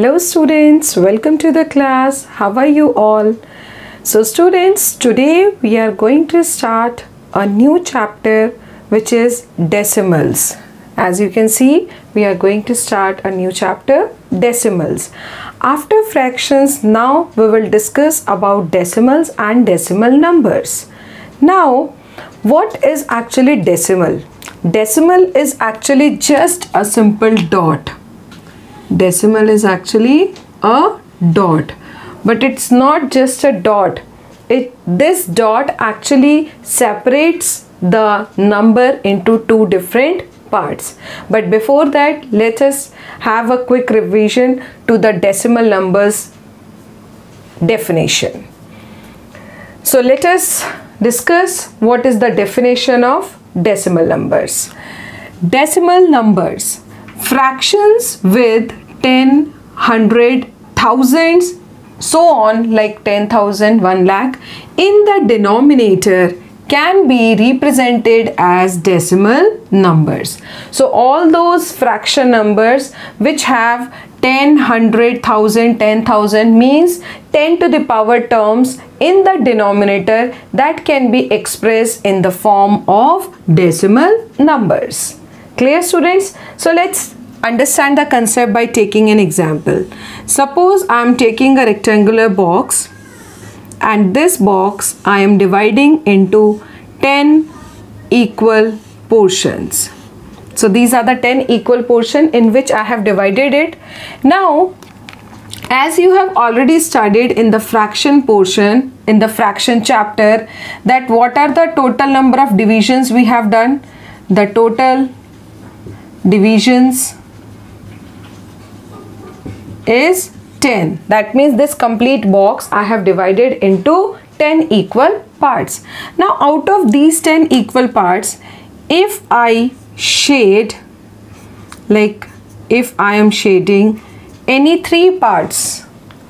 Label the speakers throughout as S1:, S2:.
S1: Hello students, welcome to the class. How are you all? So students, today we are going to start a new chapter which is decimals. As you can see, we are going to start a new chapter, decimals. After fractions, now we will discuss about decimals and decimal numbers. Now, what is actually decimal? Decimal is actually just a simple dot. Decimal is actually a dot, but it's not just a dot. This dot actually separates the number into two different parts. But before that, let us have a quick revision to the decimal numbers definition. So let us discuss what is the definition of decimal numbers. Decimal numbers, fractions with 10, 100, thousands, so on, like 10,000, 1 lakh in the denominator can be represented as decimal numbers. So all those fraction numbers which have 10, 100, 1000, 10,000 means 10 to the power terms in the denominator that can be expressed in the form of decimal numbers. Clear students? So let's understand the concept by taking an example. Suppose I am taking a rectangular box and this box I am dividing into 10 equal portions. So these are the 10 equal portions in which I have divided it. Now, as you have already studied in the fraction portion, in the fraction chapter, that what are the total number of divisions we have done? The total divisions is 10. That means this complete box I have divided into 10 equal parts. Now out of these 10 equal parts, if I shade, like if I am shading any three parts,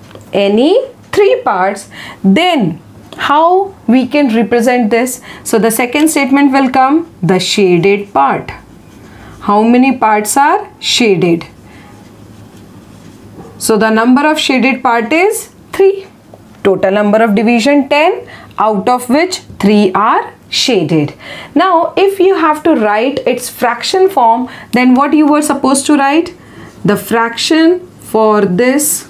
S1: then how we can represent this? So the second statement will come, the shaded part. How many parts are shaded? So the number of shaded part is 3. Total number of division 10, out of which 3 are shaded. Now if you have to write its fraction form, then what you were supposed to write? The fraction for this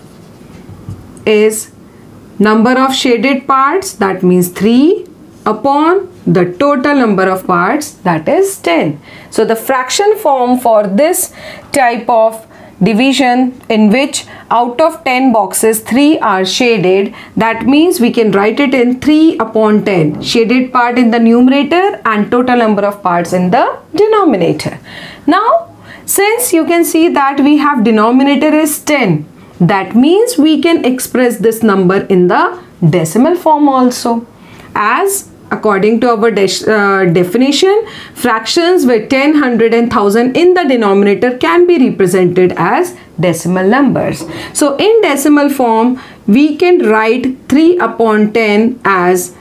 S1: is number of shaded parts, that means 3, upon the total number of parts, that is 10. So the fraction form for this type of division in which out of 10 boxes 3 are shaded, that means we can write it in 3 upon 10, shaded part in the numerator and total number of parts in the denominator. Now since you can see that we have denominator is 10, that means we can express this number in the decimal form also, as according to our definition, fractions with 10, 100 and 1000 in the denominator can be represented as decimal numbers. So in decimal form, we can write 3 upon 10 as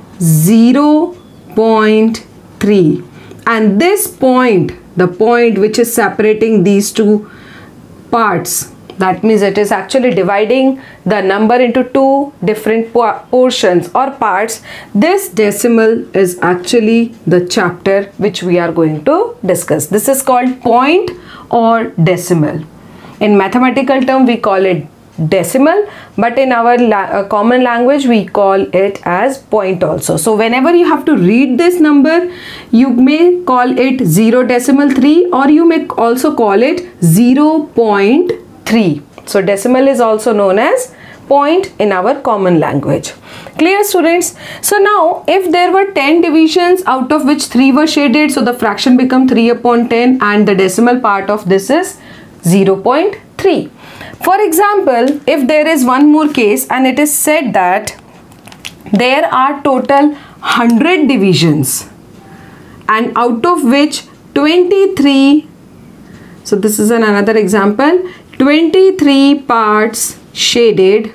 S1: 0.3. And this point, the point which is separating these two parts, that means it is actually dividing the number into two different portions or parts. This decimal is actually the chapter which we are going to discuss. This is called point or decimal. In mathematical term, we call it decimal, but in our common language, we call it as point also. So whenever you have to read this number, you may call it 0.3 or you may also call it 0.3. So decimal is also known as point in our common language. Clear students? So now if there were 10 divisions out of which 3 were shaded, so the fraction become 3 upon 10 and the decimal part of this is 0.3. For example, if there is one more case and it is said that there are total 100 divisions and out of which 23, so this is another example, 23 parts shaded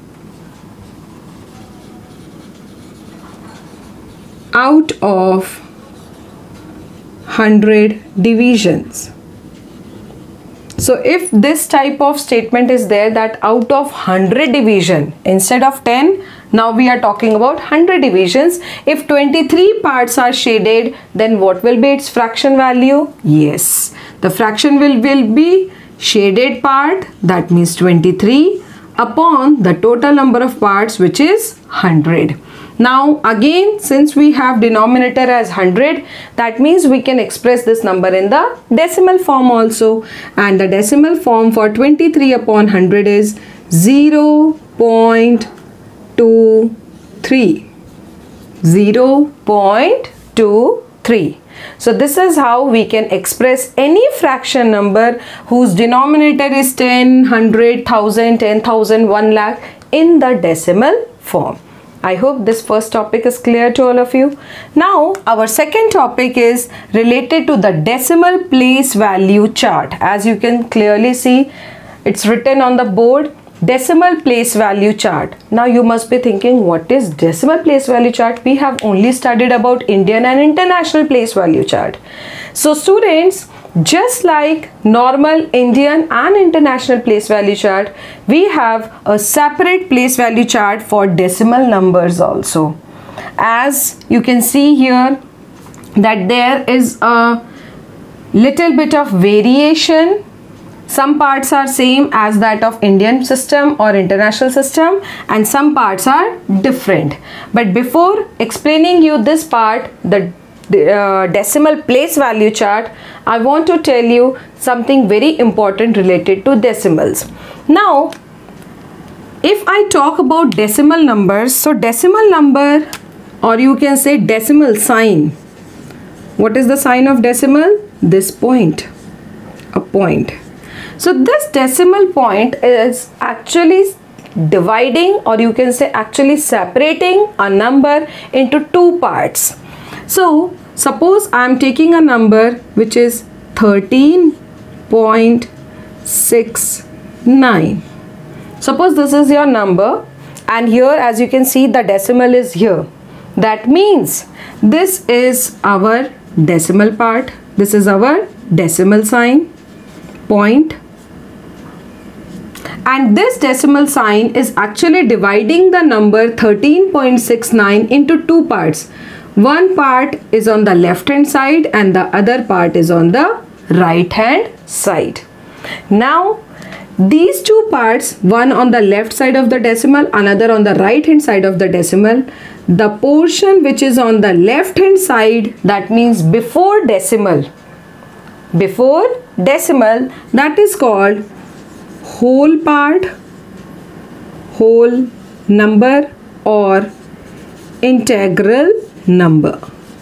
S1: out of 100 divisions. So if this type of statement is there that out of 100 division, instead of 10, now we are talking about 100 divisions. If 23 parts are shaded, then what will be its fraction value? Yes, the fraction will be shaded part, that means 23, upon the total number of parts, which is 100. Now again, since we have denominator as 100, that means we can express this number in the decimal form also, and the decimal form for 23 upon 100 is 0.23. 0.23. So this is how we can express any fraction number whose denominator is 10, 100, 1000, 10,000, 1 lakh in the decimal form. I hope this first topic is clear to all of you. Now our second topic is related to the decimal place value chart. As you can clearly see, it's written on the board, decimal place value chart. Now you must be thinking, what is decimal place value chart? We have only studied about Indian and international place value chart. So students, just like normal Indian and international place value chart, we have a separate place value chart for decimal numbers also. As you can see here, that there is a little bit of variation. Some parts are same as that of Indian system or international system, and some parts are different. But before explaining you this part, the decimal place value chart, I want to tell you something very important related to decimals. Now, if I talk about decimal numbers, so decimal number, or you can say decimal sign. What is the sign of decimal? This point, a point. So this decimal point is actually dividing, or you can say actually separating a number into two parts. So suppose I am taking a number which is 13.69. Suppose this is your number, and here as you can see the decimal is here. That means this is our decimal part. This is our decimal sign, point. And this decimal sign is actually dividing the number 13.69 into two parts. One part is on the left hand side and the other part is on the right hand side. Now these two parts, one on the left side of the decimal, another on the right hand side of the decimal, the portion which is on the left hand side, that means before decimal, that is called whole part, whole number, or integral number.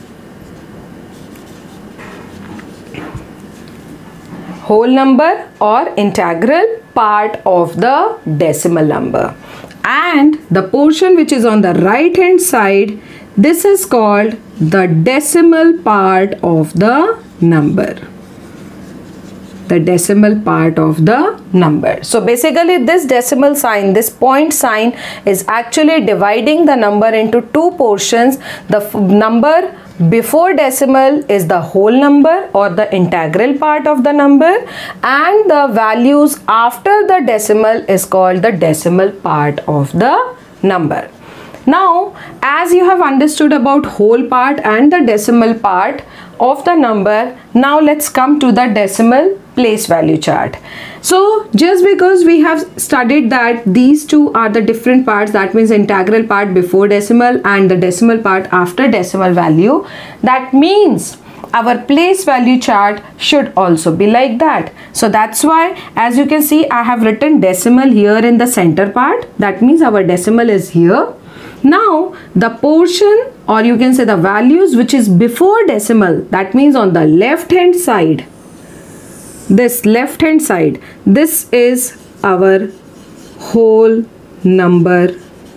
S1: Whole number or integral part of the decimal number. And the portion which is on the right hand side, this is called the decimal part of the number. The decimal part of the number. So basically this decimal sign, this point sign, is actually dividing the number into two portions. The number before decimal is the whole number or the integral part of the number, and the values after the decimal is called the decimal part of the number. Now, as you have understood about whole part and the decimal part of the number, now let's come to the decimal place value chart. So just because we have studied that these two are the different parts, that means integral part before decimal and the decimal part after decimal value, that means our place value chart should also be like that. So that's why, as you can see, I have written decimal here in the center part. That means our decimal is here. Now the portion, or you can say the values which is before decimal, that means on the left hand side, this left hand side, this is our whole number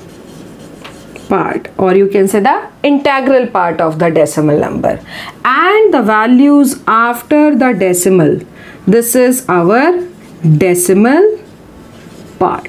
S1: part, or you can say the integral part of the decimal number, and the values after the decimal, this is our decimal part,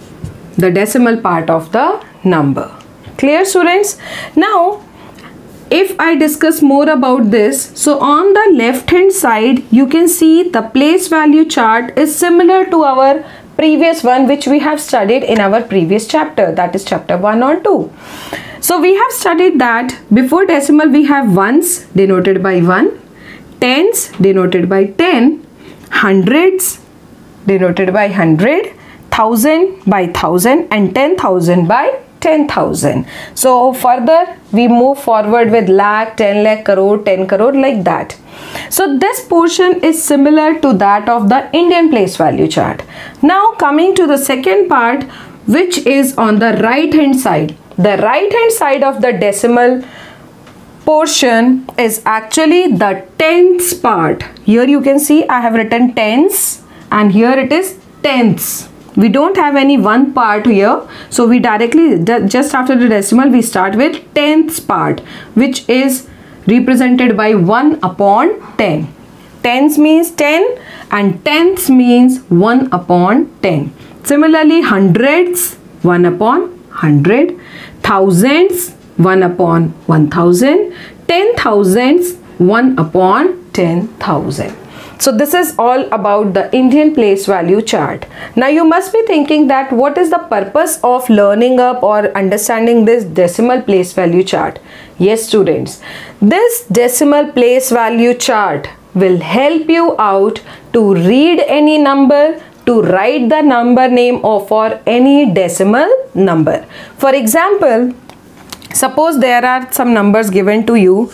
S1: the decimal part of the number. Clear, students? Now if I discuss more about this, so on the left hand side you can see the place value chart is similar to our previous one which we have studied in our previous chapter, that is chapter 1 or 2. So we have studied that before decimal we have ones denoted by 1, tens denoted by 10, hundreds denoted by 100, 1000 by 1000 and 10,000 by 10,000. So further we move forward with lakh, 10 lakh, crore, 10 crore, like that. So this portion is similar to that of the Indian place value chart. Now coming to the second part, which is on the right hand side. The right hand side of the decimal portion is actually the tens part. Here you can see I have written tens and here it is tenths. We don't have any one part here, so we directly just after the decimal we start with tenths part, which is represented by 1 upon 10. Tens means 10 and tenths means 1 upon 10. Similarly, hundreds 1 upon 100, thousands 1 upon 1000, 10,000s 1 upon 10,000. So this is all about the Indian place value chart. Now you must be thinking that what is the purpose of learning up or understanding this decimal place value chart? Yes students, this decimal place value chart will help you out to read any number, to write the number name or for any decimal number. For example, suppose there are some numbers given to you,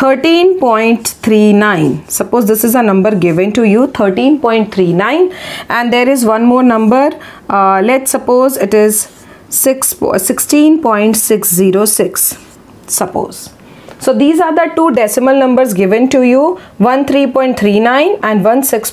S1: 13.39. Suppose this is a number given to you, 13.39, and there is one more number, let's suppose it is 16.606. suppose. So these are the two decimal numbers given to you, 13.39 and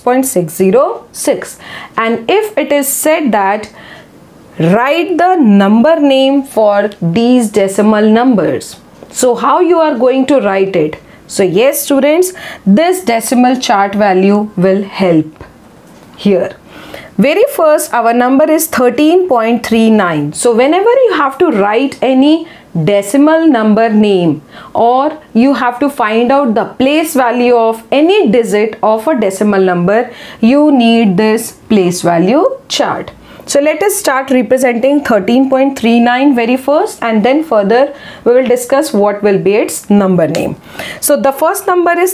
S1: 16.606. And if it is said that write the number name for these decimal numbers, so how you are going to write it? So yes students, this decimal chart value will help here. Very first our number is 13.39. So whenever you have to write any decimal number name or you have to find out the place value of any digit of a decimal number, you need this place value chart. So let us start representing 13.39 very first, and then further we will discuss what will be its number name. So the first number is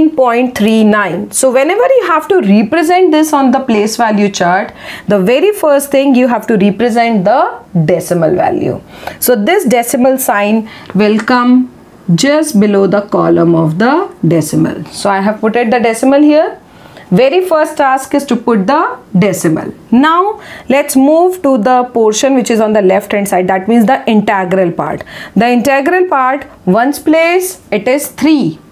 S1: 13.39. So whenever you have to represent this on the place value chart, the very first thing you have to represent the decimal value. So this decimal sign will come just below the column of the decimal. So I have put the decimal here. Very first task is to put the decimal. Now let's move to the portion which is on the left hand side, that means the integral part. The integral part, ones place it is 3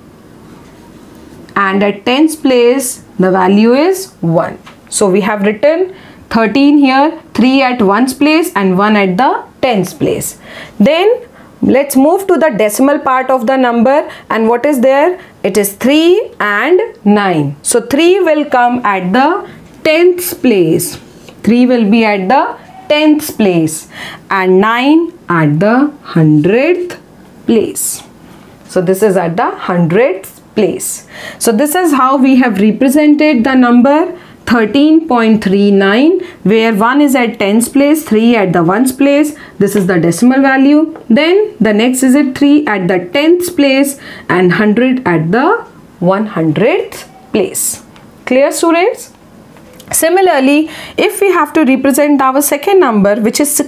S1: and at tens place the value is 1. So we have written 13 here, 3 at ones place and 1 at the tens place. Then let's move to the decimal part of the number, and what is there? It is 3 and 9. So 3 will come at the 10th place. 3 will be at the 10th place and 9 at the 100th place. So this is at the 100th place. So this is how we have represented the number 13.39, where 1 is at tens place, 3 at the ones place. This is the decimal value. Then the next is at 3 at the 10th place and 100 at the 100th place. Clear students? Similarly, if we have to represent our second number, which is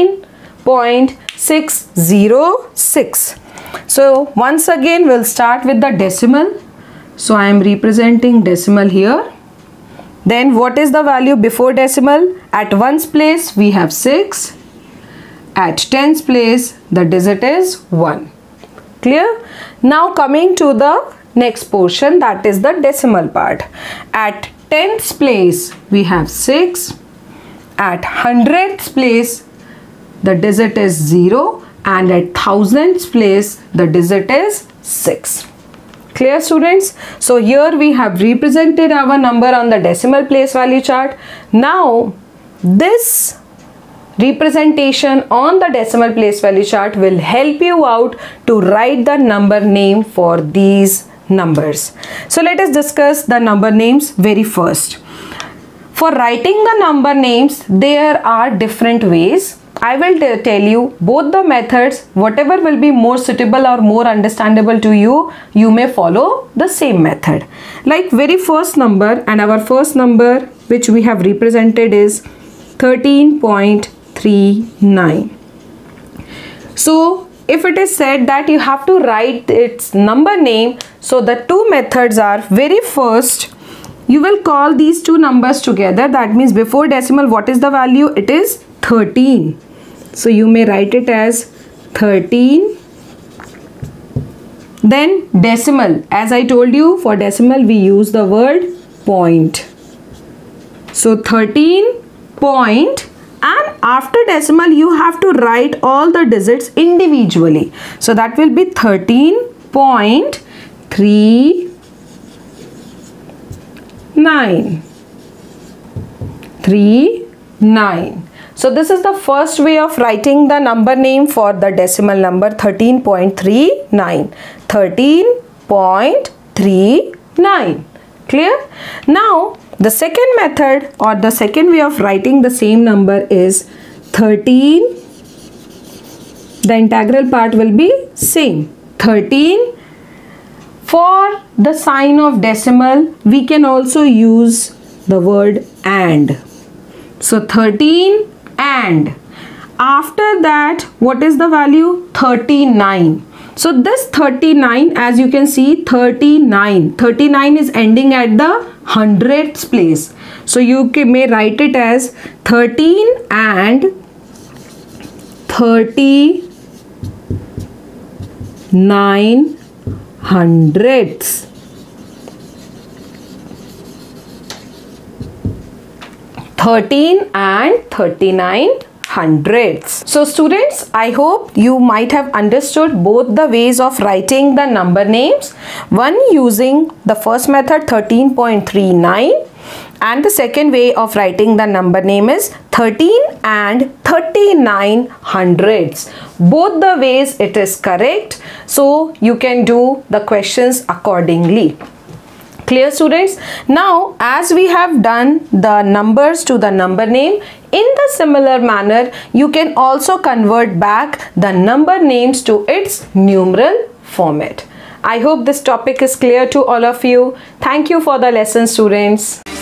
S1: 16.606. So once again we'll start with the decimal. So I am representing decimal here. Then what is the value before decimal? At ones place we have 6. At tens place the digit is 1. Clear? Now coming to the next portion, that is the decimal part. At tens place we have 6. At hundredths place the digit is 0, and at thousands place the digit is 6. Clear students? So here we have represented our number on the decimal place value chart. Now this representation on the decimal place value chart will help you out to write the number name for these numbers. So let us discuss the number names very first. For writing the number names, there are different ways. I will tell you both the methods. Whatever will be more suitable or more understandable to you, you may follow the same method. Like very first number, and our first number which we have represented is 13.39. So if it is said that you have to write its number name, so the two methods are, very first you will call these two numbers together. That means before decimal, what is the value? It is 13. So you may write it as 13. Then decimal, as I told you, for decimal we use the word point. So 13 point, and after decimal you have to write all the digits individually. So that will be 13.39. 39. So this is the first way of writing the number name for the decimal number 13.39. 13.39. Clear? Now the second method or the second way of writing the same number is 13. The integral part will be same. 13. For the sign of decimal, we can also use the word and. So 13 and. After that, what is the value? 39. So this 39, as you can see, 39. 39 is ending at the hundredths place. So you may write it as 13 and 39 hundredths. 13 and 39 hundredths. So students, I hope you might have understood both the ways of writing the number names. One using the first method 13.39, and the second way of writing the number name is 13 and 39 hundredths. Both the ways it is correct. So you can do the questions accordingly. Clear students? Now as we have done the numbers to the number name, in the similar manner you can also convert back the number names to its numeral format. I hope this topic is clear to all of you. Thank you for the lesson, students.